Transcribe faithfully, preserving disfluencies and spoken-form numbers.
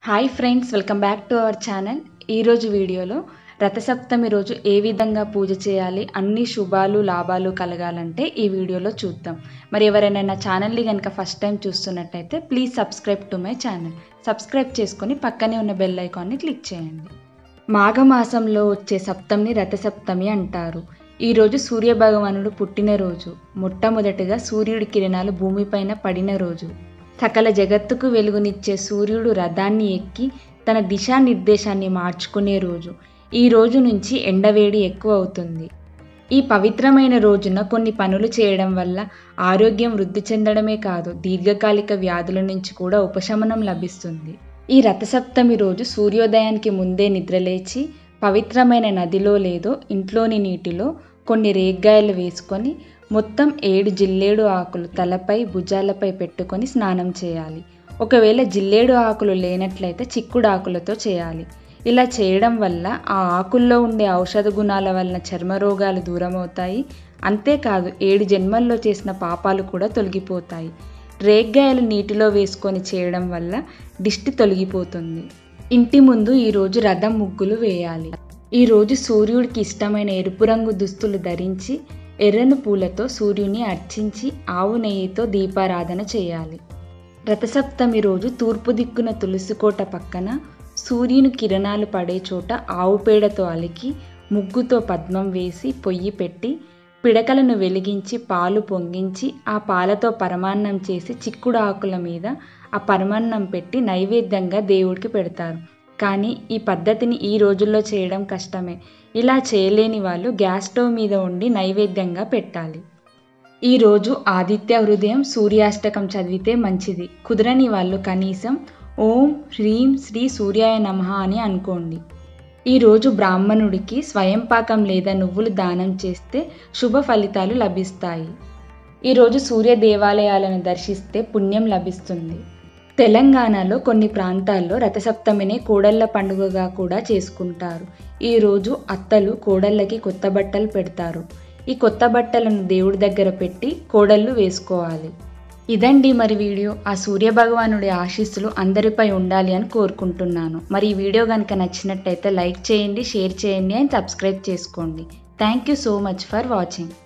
Hi friends, welcome back to our channel. ఈరోజు వీడియోలో రథసప్తమి రోజు ఏ విధంగా పూజ చేయాలి, అన్ని శుభాలు లాభాలు కలగాలంటే ఈ వీడియోలో చూద్దాం. మరి ఎవరైనా నా ఛానల్ని కనుక ఫస్ట్ టైం చూస్తున్నట్టయితే please subscribe to my channel. Subscribe చేసుకొని పక్కనే ఉన్న బెల్ ఐకాన్ని క్లిక్ చేయండి. మాఘమాసంలో వచ్చే సప్తమిని రథసప్తమి అంటారు. ఈరోజు సూర్యభగవానుడు పుట్టినరోజు. మొట్టమొదటిగా సూర్యుడి కిరణాలు భూమిపైన పడిన రోజు. సకల జగత్తుకు వెలుగునిచ్చే సూర్యుడు రథాన్ని ఎక్కి తన దిశానిర్దేశాన్ని మార్చుకునే రోజు. ఈ రోజు నుంచి ఎండవేడి ఎక్కువ అవుతుంది. ఈ పవిత్రమైన రోజున కొన్ని పనులు చేయడం వల్ల ఆరోగ్యం వృద్ధి చెందడమే కాదు, దీర్ఘకాలిక వ్యాధుల నుంచి కూడా ఉపశమనం లభిస్తుంది. ఈ రథసప్తమి రోజు సూర్యోదయానికి ముందే నిద్రలేచి పవిత్రమైన నదిలో లేదో ఇంట్లోని నీటిలో కొన్ని రేగ్గాయలు వేసుకొని మొత్తం ఏడు జిల్లేడు ఆకులు తలపై భుజాలపై పెట్టుకొని స్నానం చేయాలి. ఒకవేళ జిల్లేడు ఆకులు లేనట్లయితే చిక్కుడు ఆకులతో చేయాలి. ఇలా చేయడం వల్ల ఆ ఆకుల్లో ఉండే ఔషధ గుణాల వలన చర్మరోగాలు దూరమవుతాయి. అంతేకాదు ఏడు జన్మల్లో చేసిన పాపాలు కూడా తొలగిపోతాయి. రేగ్గాయలు నీటిలో వేసుకొని చేయడం వల్ల దిష్టి తొలగిపోతుంది. ఇంటి ముందు ఈరోజు రథం ముగ్గులు వేయాలి. ఈరోజు సూర్యుడికి ఇష్టమైన ఎరుపు రంగు దుస్తులు ధరించి ఎర్రని పూలతో సూర్యుని అర్చించి ఆవు నెయ్యితో దీపారాధన చేయాలి. రథసప్తమి రోజు తూర్పు దిక్కున తులసికోట పక్కన సూర్యుని కిరణాలు పడే చోట ఆవు పేడతో అలికి ముగ్గుతో పద్మం వేసి పొయ్యి పెట్టి పిడకలను వెలిగించి పాలు పొంగించి ఆ పాలతో పరమాన్నం చేసి చిక్కుడు ఆకుల మీద ఆ పరమాన్నం పెట్టి నైవేద్యంగా దేవుడికి పెడతారు. కానీ ఈ పద్ధతిని ఈ రోజుల్లో చేయడం కష్టమే. ఇలా చేయలేని వాళ్ళు గ్యాస్ స్టవ్ మీద ఉండి నైవేద్యంగా పెట్టాలి. ఈరోజు ఆదిత్య హృదయం సూర్యాష్టకం చదివితే మంచిది. కుదరని వాళ్ళు కనీసం ఓం హ్రీం శ్రీ సూర్యాయ నమః అని అనుకోండి. ఈరోజు బ్రాహ్మణుడికి స్వయం పాకం లేదా నువ్వులు దానం చేస్తే శుభ ఫలితాలు లభిస్తాయి. ఈరోజు సూర్య దేవాలయాలను దర్శిస్తే పుణ్యం లభిస్తుంది. తెలంగాణలో కొన్ని ప్రాంతాల్లో రథసప్తమిని కోడళ్ళ పండుగగా కూడా చేసుకుంటారు. ఈరోజు అత్తలు కోడళ్ళకి కొత్త బట్టలు పెడతారు. ఈ కొత్త బట్టలను దేవుడి దగ్గర పెట్టి కోడళ్ళు వేసుకోవాలి. ఇదండి మరి వీడియో. ఆ సూర్య భగవానుడి ఆశీస్సులు అందరిపై ఉండాలి అని కోరుకుంటున్నాను. మరి ఈ వీడియో కనుక నచ్చినట్టయితే లైక్ చేయండి, షేర్ చేయండి అండ్ సబ్స్క్రైబ్ చేసుకోండి. Thank you so much for watching.